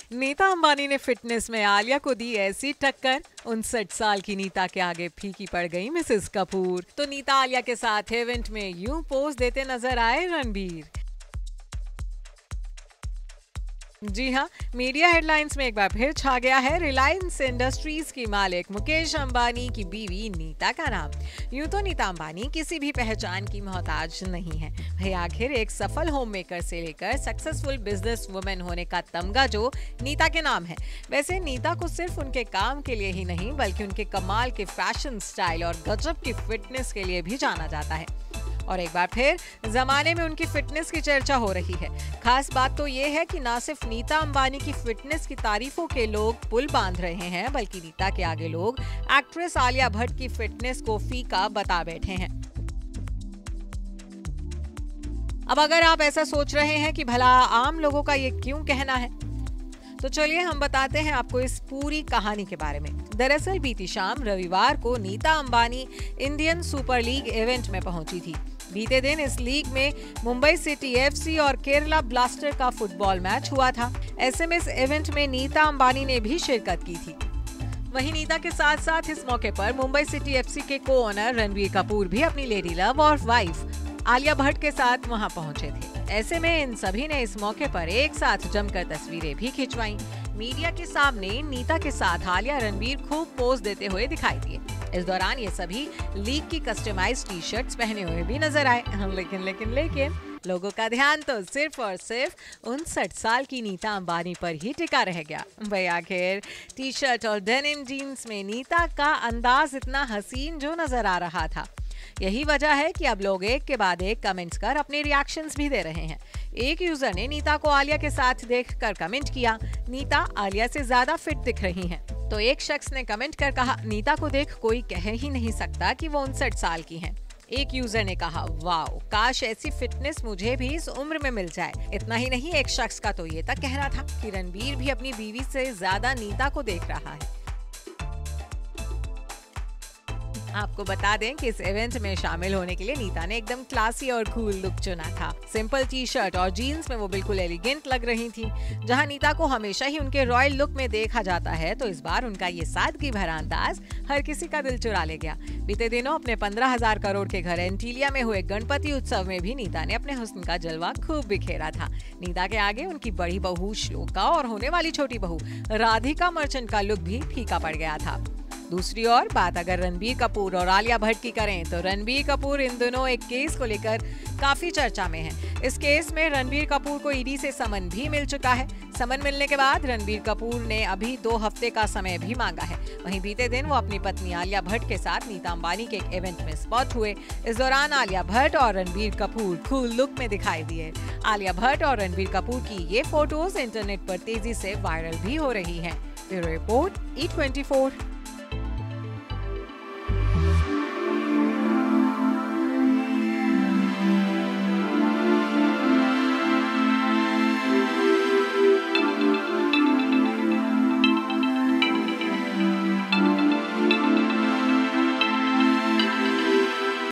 नीता अंबानी ने फिटनेस में आलिया को दी ऐसी टक्कर, 59 साल की नीता के आगे फीकी पड़ गई मिसेस कपूर। तो नीता आलिया के साथ इवेंट में यूं पोज देते नजर आए रणबीर। जी हाँ, मीडिया हेडलाइंस में एक बार फिर छा गया है रिलायंस इंडस्ट्रीज की मालिक मुकेश अंबानी की बीवी नीता का नाम। यूं तो नीता अंबानी किसी भी पहचान की मोहताज नहीं है भाई, आखिर एक सफल होम मेकर से लेकर सक्सेसफुल बिजनेस वुमेन होने का तमगा जो नीता के नाम है। वैसे नीता को सिर्फ उनके काम के लिए ही नहीं बल्कि उनके कमाल के फैशन स्टाइल और गजब की फिटनेस के लिए भी जाना जाता है। और एक बार फिर जमाने में उनकी फिटनेस की चर्चा हो रही है। खास बात तो ये है कि न सिर्फ नीता अंबानी की फिटनेस की तारीफों के लोग पुल बांध रहे हैं बल्कि नीता के आगे लोग एक्ट्रेस आलिया भट्ट की फिटनेस को फीका बता बैठे हैं। अब अगर आप ऐसा सोच रहे हैं कि भला आम लोगों का ये क्यों कहना है, तो चलिए हम बताते हैं आपको इस पूरी कहानी के बारे में। दरअसल बीती शाम रविवार को Nita Ambani Indian Super League event में पहुंची थी। बीते दिन इस लीग में मुंबई सिटी एफसी और केरला ब्लास्टर का फुटबॉल मैच हुआ था। ऐसे में इस इवेंट में नीता अंबानी ने भी शिरकत की थी। वहीं नीता के साथ साथ इस मौके पर मुंबई सिटी एफसी के को ओनर रणबीर कपूर भी अपनी लेडी लव और वाइफ आलिया भट्ट के साथ वहां पहुंचे थे। ऐसे में इन सभी ने इस मौके पर एक साथ जमकर तस्वीरें भी खिंचवाई। मीडिया के सामने नीता के साथ आलिया रणबीर खूब पोज देते हुए दिखाई दिए। इस दौरान ये सभी लीग की कस्टमाइज टी शर्ट्स पहने हुए भी नजर आए। लेकिन लोगों का ध्यान तो सिर्फ और सिर्फ 59 साल की नीता अंबानी पर ही टिका रह गया। भाई आखिर टी शर्ट और डेनिम जीन्स में नीता का अंदाज इतना हसीन जो नजर आ रहा था। यही वजह है कि अब लोग एक के बाद एक कमेंट्स कर अपने रिएक्शंस भी दे रहे हैं। एक यूजर ने नीता को आलिया के साथ देखकर कमेंट किया, नीता आलिया से ज्यादा फिट दिख रही हैं। तो एक शख्स ने कमेंट कर कहा, नीता को देख कोई कह ही नहीं सकता कि वो 59 साल की हैं। एक यूजर ने कहा, वाओ, काश ऐसी फिटनेस मुझे भी इस उम्र में मिल जाए। इतना ही नहीं, एक शख्स का तो ये तक कहना था कि रणबीर भी अपनी बीवी से ज्यादा नीता को देख रहा है। आपको बता दें कि इस इवेंट में शामिल होने के लिए नीता ने एकदम क्लासी और कूल लुक चुना था। सिंपल टी शर्ट और जीन्स में वो बिल्कुल एलिगेंट लग रही थी। जहां नीता को हमेशा ही उनके रॉयल लुक में देखा जाता है, तो इस बार उनका ये सादगी भरा अंदाज हर किसी का दिल चुरा ले गया। बीते दिनों अपने 15,000 करोड़ के घर एंटीलिया में हुए गणपति उत्सव में भी नीता ने अपने हुस्न का जलवा खूब बिखेरा था। नीता के आगे उनकी बड़ी बहू श्लोका और होने वाली छोटी बहू राधिका मर्चेंट का लुक भी फीका पड़ गया था। दूसरी ओर बात अगर रणबीर कपूर और आलिया भट्ट की करें, तो रणबीर कपूर इन दोनों एक केस को लेकर काफी चर्चा में है। इस केस में रणबीर कपूर को ईडी से समन भी मिल चुका है। समन मिलने के बाद रणबीर कपूर ने अभी 2 हफ्ते का समय भी मांगा है। वहीं बीते दिन वो अपनी पत्नी आलिया भट्ट के साथ नीता अंबानी के एक इवेंट में स्पॉट हुए। इस दौरान आलिया भट्ट और रणबीर कपूर कूल लुक में दिखाई दिए। आलिया भट्ट और रणबीर कपूर की ये फोटोज इंटरनेट पर तेजी से वायरल भी हो रही है। Bureau report E24।